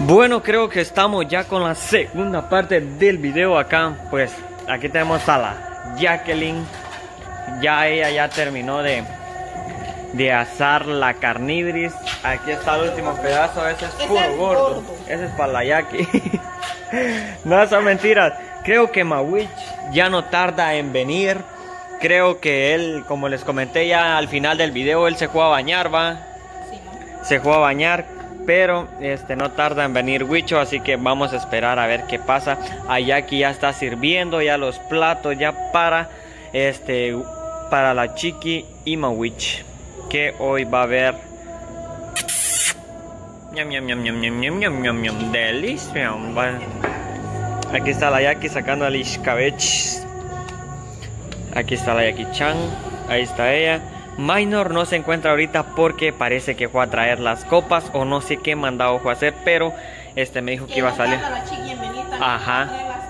Bueno, creo que estamos ya con la segunda parte del video acá. Pues aquí tenemos a la Jacqueline. Ya ella ya terminó de asar la carnibris. Aquí está el último pedazo. Ese es puro gordo. Ese es para la Jackie. No son mentiras. Creo que Mawich ya no tarda en venir. Creo que él, como les comenté ya al final del video, él se fue a bañar, ¿va? Sí, ¿no? Se fue a bañar, pero no tarda en venir Wicho, así que vamos a esperar a ver qué pasa. A Jackie ya está sirviendo ya los platos ya para la Chiqui y Mawich, que hoy va a haber ñam ñam ñam ñam ñam ñam ñam ñam ñam delicia. Aquí está la Jackie sacando al Ishkabech. Aquí está la Jackie Chan. Ahí está ella. Minor no se encuentra ahorita porque parece que fue a traer las copas o no sé qué mandado fue a hacer, pero me dijo que iba a salir. Ajá.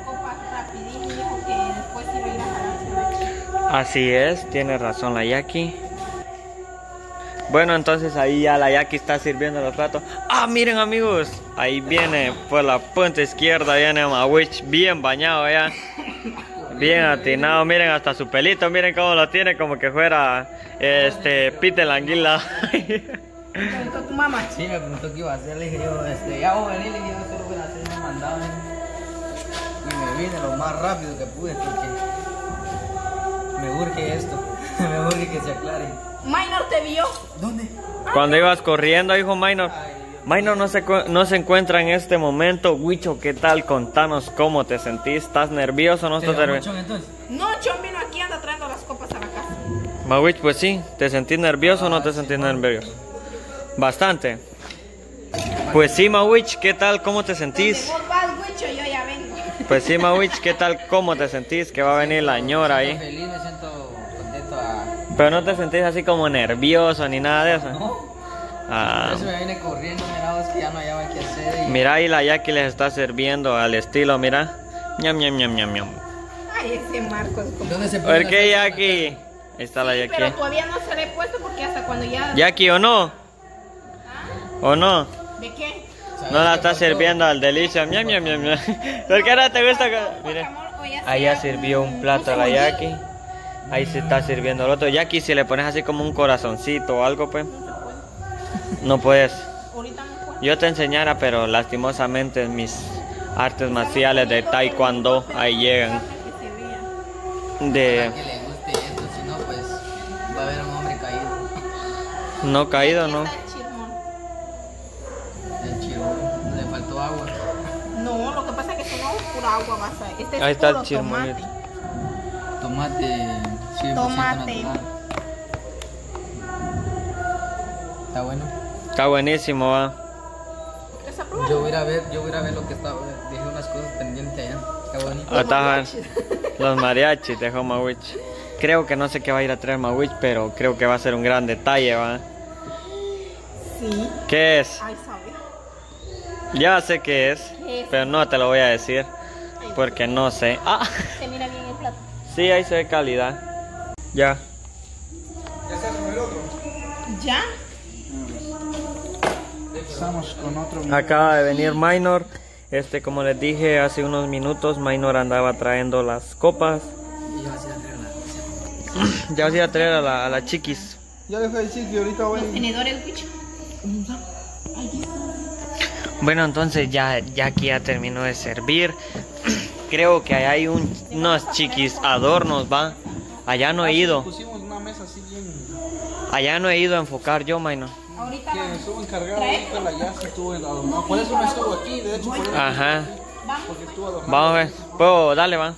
Así es, tiene razón la Jackie. Bueno, entonces ahí ya la Jackie está sirviendo los platos. Ah, miren amigos, ahí viene por la punta izquierda, viene Mawich bien bañado ya. Bien atinado, miren hasta su pelito, miren cómo lo tiene, como que fuera Peter la anguila. ¿Me preguntó tu mamá? Sí, me preguntó qué iba a hacer, le dije yo, ya voy a venir, le dije yo solo voy a hacer un mandado. Y me vine lo más rápido que pude porque me urge esto, me urge que se aclare. ¿Minor te vio? ¿Dónde? Cuando ibas corriendo, hijo Minor. Minor no se encuentra en este momento. Wicho, ¿qué tal? Contanos cómo te sentís. ¿Estás nervioso o no estás nervioso? No, Chon vino aquí, anda trayendo las copas a la casa. Mawich, pues sí. ¿Te sentís nervioso o no te sentís nervioso? Bastante. Pues sí, Mawich, ¿qué tal? ¿Cómo te sentís? Donde vos vas, Wicho, yo ya vengo. Pues sí, Mawich, ¿qué tal? ¿Cómo te sentís? Que va a venir la ñora ahí. Feliz, me siento contento Pero no te sentís así como nervioso ni nada de eso. No. Ah. Por eso me vine corriendo, mira, es que ya no hallaba qué hacer. Mira, ahí la Jackie les está sirviendo al estilo, mira. Ñam, ñam, ñam, ñam, ñam. Ay, ese Marcos. ¿Dónde se pone? ¿Por qué Jackie? Ahí está la Jackie. Pero todavía no se le he puesto porque hasta cuando ya... Jackie, ¿o no? ¿Ah? ¿O no? ¿De qué? No la está sirviendo al delicia. Ñam, ñam, ñam, ñam. ¿Por qué no te gusta? Mire, ahí ya sirvió un plato a la Jackie. Ahí se está sirviendo el otro. Jackie, si le pones así como un corazoncito o algo, pues. No puedes. Yo te enseñara, pero lastimosamente mis artes marciales de taekwondo ahí llegan. De... que le guste esto, si no, pues va a haber un hombre caído. No caído, ¿no? El chirmón, le faltó agua. No, lo que pasa es que no es pura agua, vas a... Este es ahí está puro el chirmón. Tomate. Tomate 100% natural. Está bueno. Está buenísimo, va. Yo voy a ir a ver lo que está. Dejé unas cosas pendientes allá. Está bonito. Los mariachis dejó Mawich. Creo que no sé qué va a ir a traer Mawich, pero creo que va a ser un gran detalle, va. Sí. ¿Qué es? Ay, sabe. Ya sé qué es, pero no te lo voy a decir porque no sé. Ah. Se mira bien el plato. Sí, ahí se ve calidad. Ya. ¿Ya estás con el otro? ¿Ya? Estamos con otro. Acaba de venir Minor. Como les dije hace unos minutos, Minor andaba trayendo las copas. Ya vas a ir a traer a la Chiquis. Ya deja de decir que ahorita voy. Los tenedores, Wicho. Bueno, entonces ya aquí ya terminó de servir. Creo que allá hay unos Chiquis adornos, va. Allá no he ido. Pusimos una mesa así bien. Allá no he ido a enfocar yo, Minor. Ahorita Que estuvo encargado ahorita la Yasi estuvo adornado. Por eso no estuvo aquí, de hecho. Por eso Ajá. porque estuvo adornado. Vamos a ver. Puedo, dale, va.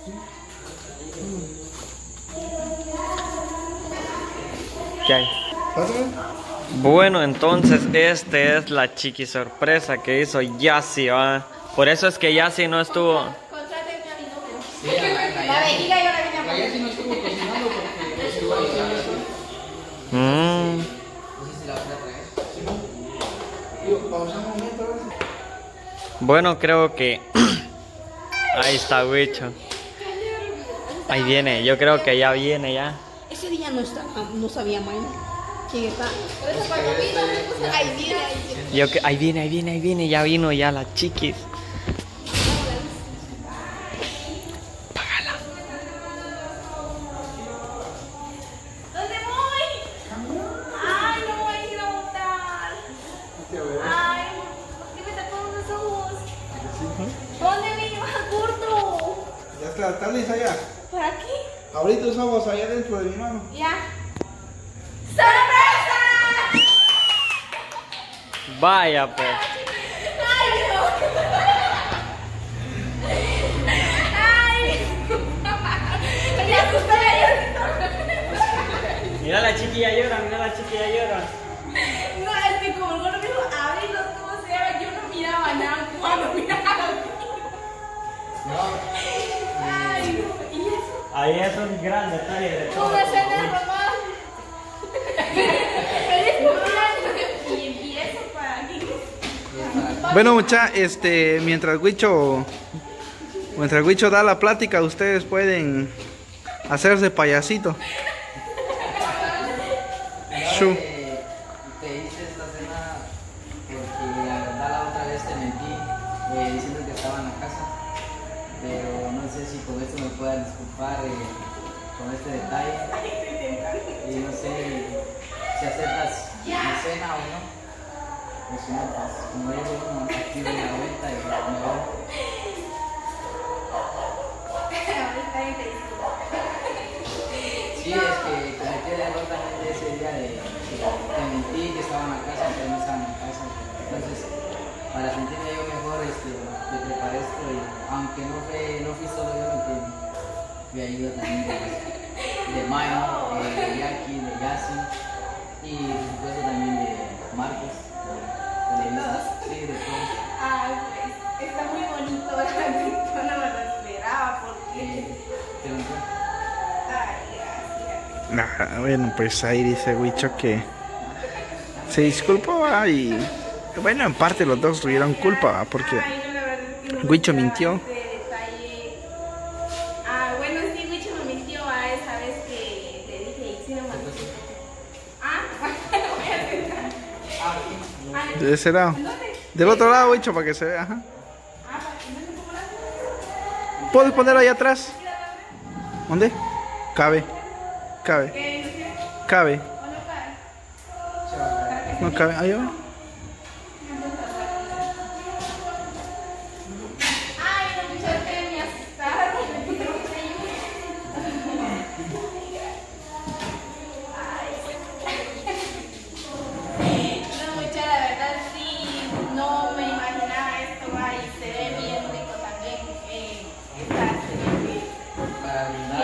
¿Qué hay? Bueno, entonces es la Chiqui sorpresa que hizo Yasi, va. Por eso es que Yasi no estuvo. contrátenme a mi número. Sí, la vejiga yo la vine a poner. La Yasi no estuvo cocinando porque estuvo ahí. No sé si la van a traer. Pausamos un momento a ver. Bueno, creo que ahí está Wicho. Ahí viene, yo creo que ya viene ya. Ese día no sabía Minor. chiquita. Por eso cuando vino me puse, ahí viene, ahí viene. Yo que ahí viene, ya vino ya la chiquis. Págala. ¿Dónde voy? Ay, no voy a ir a botar. Ay, ¿por qué me tapó los ojos? ¿Dónde me iba, gordo? Ya está, ¿estás lista ya? ¿Por aquí? Ahorita usamos allá dentro de mi mano. Ya. ¡Sorpresa! Vaya pues. ¡Ay, no! ¡Ay! Me asusté. Mira la chiquilla llora, No, es que como el gordo me dijo, abre los ojos, yo no miraba nada cuando miraba. Ay, no. ¿Y eso? Ahí es un gran detalle de todo. Una cena de mamá. ¡Feliz cumpleaños! ¿Y eso para aquí? Bueno, mucha, mientras Huicho da la plática, ustedes pueden hacerse payasito. Shu. Te hice esta cena porque la verdad la otra vez te mentí diciendo que estaba en la casa, pero no sé si con esto me puedan disculpar con este detalle y no sé si aceptas la cena o no. O si no, pues como digo, uno activo la vuelta y me voy. Sí, es que cometí el error también de ese día de que te mentí que estaba en la casa, pero no estaba en la casa. Entonces, para sentirme yo mejor, te preparé esto y aunque no fui solo yo el que me ayuda también de Mayo, de Jackie, de Yassi y por supuesto también de Marcos, de Elisa, sí, de todos. Ay, pues, está muy bonito, ¿verdad? Yo no me lo esperaba porque... ¿Te gustó? Ay, gracias. Bueno, pues ahí dice Huicho que se disculpó y bueno, en parte los dos tuvieron culpa porque Ay, no, la verdad es que no me Huicho esperaba mintió. este detalle. Ah, bueno, sí, Huicho me mintió a esa vez que le dije, y sí me mandó. Ah, bueno, voy a sentar. de ese lado. ¿Dónde? Del otro lado, Huicho, para que se vea. Ajá. Ah, ¿para que no se ponga la... ¿Puedes ponerlo ahí atrás? ¿Dónde? Cabe. Cabe. ¿Qué? ¿No quiere? Cabe. ¿O no cae? No cabe. Ahí va. Ay, no, muchas que me asustaron. No, mucha, la verdad sí, no me imaginaba esto, y se ve bien rico también esta cena Para brindar.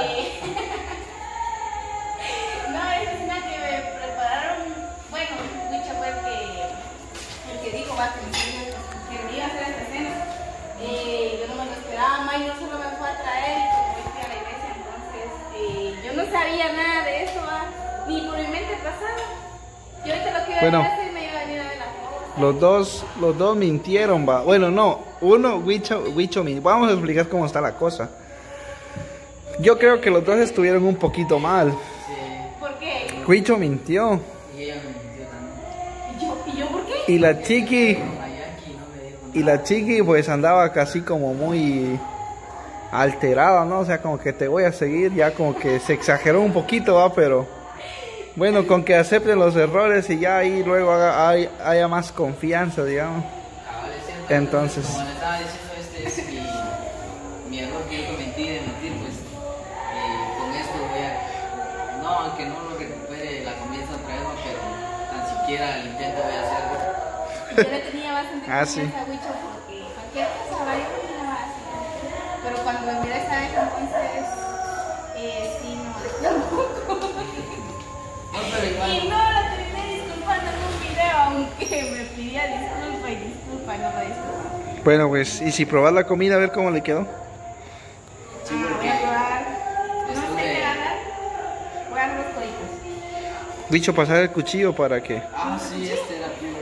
No, esa cena que me prepararon, bueno, Huicho fue el que dijo, va, que me iba a hacer esta cena. Yo no me lo esperaba, May no solo me fue a traer y como fui a la iglesia, entonces yo no sabía nada de eso, ni por mi mente pasaba. Yo ahorita lo que iba Bueno. a hacer me iba a venir a ver la foto. Los dos mintieron, va. Bueno, no. Uno, Huicho mintió. Vamos a explicar cómo está la cosa. Yo creo que los dos estuvieron un poquito mal. Sí, ¿Por qué? Huicho mintió. y ella me mintió también. ¿Y yo por qué? Y la chiqui, A Jackie no me dijo nada. y la chiqui pues andaba casi como muy alterada, ¿no? O sea, como que te voy a seguir, ya como que se exageró un poquito, va, pero bueno, con que acepten los errores y ya ahí luego haya más confianza, digamos. Cabal, es cierto. Entonces. Como le estaba diciendo, es mi error que yo cometí de mentir, pues con esto voy a, no, aunque no lo recupere la confianza otra vez, no, pero tan siquiera el intento voy a hacerlo. Yo le tenía bastante Ah, sí. confianza a Huicho porque cualquier cosa, va, yo no me va a hacer. Pero cuando me miré esa vez, entonces, sí, no, tampoco. No, pero igual. Y no la terminé disculpando en un video, aunque me pedía disculpa y disculpa, no la disculpa. Bueno, pues, y si probas la comida, a ver cómo le quedó. Sí, Voy porque a probar. No sé estuve- qué ganar. Voy a dar los coditos. Huicho, pasar el cuchillo para que. Ah, sí, este era tuyo.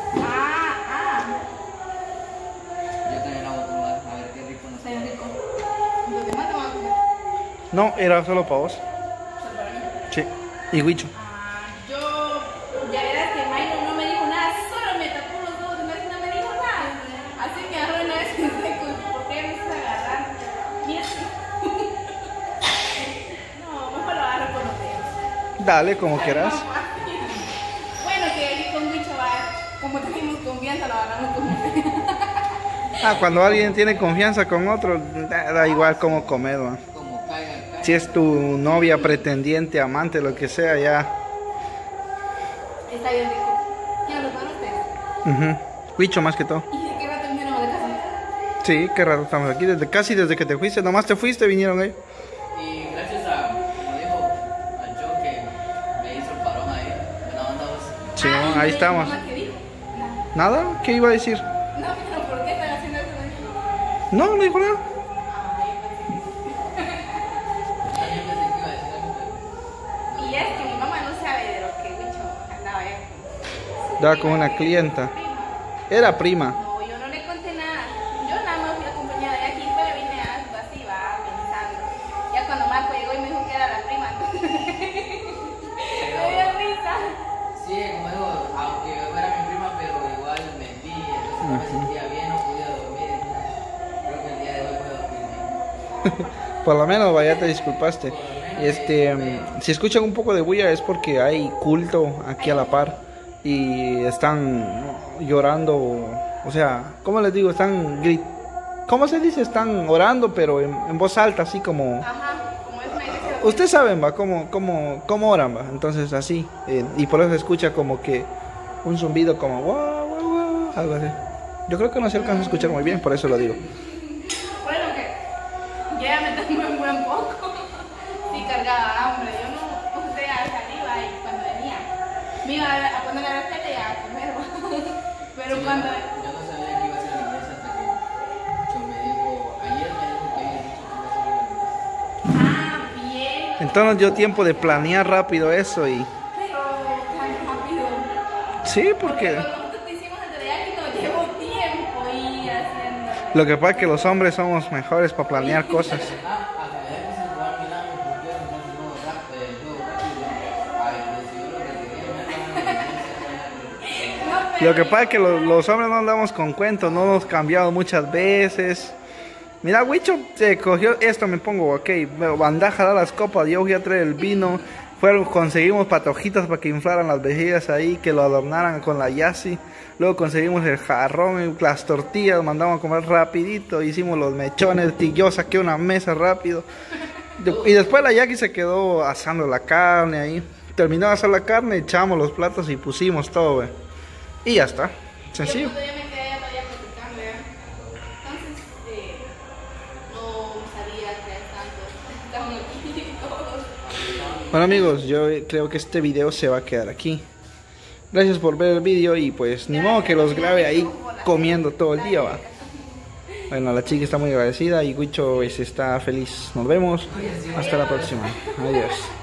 Yo también la voy a probar, a ver qué rico nos Está queda. bien rico. Los demás te van a comer. No, era solo para vos. Solo para mí. Sí. Y Huicho. Yo Dale, como quieras. Bueno, que con Wicho va, como tenemos confianza, lo agarramos como. Ah, cuando alguien tiene confianza con otro, da igual cómo comer, ¿no? Como caiga, caiga. Si es tu novia, pretendiente, amante, lo que sea, ya. Está bien rico. ¿Quién lo prepara ustedes? Huicho más que todo. ¿Y de qué rato vinieron a la casa? Sí, qué raro estamos aquí. Desde que te fuiste, nomás te fuiste, vinieron ahí. Y gracias a, como dijo, a Joe que me hizo el parón ahí. Buena onda vos. Sí, Ah, ahí ¿y no estamos. dijo qué dijo? No. ¿Nada? ¿Qué iba a decir? No, pero ¿por qué están haciendo eso? No, no dijo nada. También pensé que iba a decir algo, Y es que mi mamá no sabe de lo que Wicho andaba allá. Daba con una clienta. Era prima. No, yo no le conté nada. Yo nada más fui acompañada de aquí, pero vine así, va pensando. Ya cuando Marco llegó y me dijo que era la prima, me dio risa. Sí, como digo, aunque yo era mi prima, pero igual me vi, entonces no me sentía bien, no podía dormir. Entonces, creo que el día de hoy puedo dormir bien. Por lo menos, vaya, te disculpaste. Si escuchan un poco de bulla es porque hay culto aquí a la par y están llorando, o sea, ¿cómo les digo? ¿Cómo se dice? Están orando, pero en voz alta, así como... Ajá, como es una iglesia. Ustedes saben, va, cómo oran, va. Entonces así, y por eso se escucha como que un zumbido como guau, guau, guau, algo así. Yo creo que no se alcanza a escuchar muy bien, por eso lo digo. Bueno, que ya me tomé un buen poco. Sí, cargaba hambre. Yo no, o sea, saliva y cuando venía, me iba a poner a la tele y a comer. Pero Sí, cuando. yo no sabía que iba a ser la iglesia hasta que Joe me dijo, ayer me dijo que había dicho que iba a ser la iglesia. Ah, bien. Entonces nos dio tiempo de planear rápido eso y... Pero tan rápido. Sí, Porque porque... cuando nosotros te hicimos el de aquí, nos llevó tiempo ir haciendo. Lo que pasa es que los hombres somos mejores para planear cosas. Ah, a que se jugar Milán, porque yo entonces el juego rápido. Ay, pues si yo lo que quería me estaban en la iglesia. No, pero Lo que pasa es que los hombres no andamos con cuentos, no nos cambiado muchas veces. Mira, Wicho se cogió esto, me pongo, ok, bandaja da las copas, yo fui a traer el vino, conseguimos patojitas para que inflaran las vejigas ahí, que lo adornaran con la yasi, luego conseguimos el jarrón, las tortillas, mandamos a comer rapidito, hicimos los mechones, yo saqué una mesa rápido, y después la yaki se quedó asando la carne ahí, terminó de asar la carne, echamos los platos y pusimos todo, güey. Y ya está, sencillo. yo todavía me quedé todavía platicando, ¿verdad? Entonces, no sabía que estaban aquí todos. Bueno amigos, yo creo que este video se va a quedar aquí. Gracias por ver el video y pues ni modo que los grabe ahí comiendo todo el día, va. Bueno, la chica está muy agradecida y Wicho está feliz. Nos vemos. Hasta la próxima. Adiós.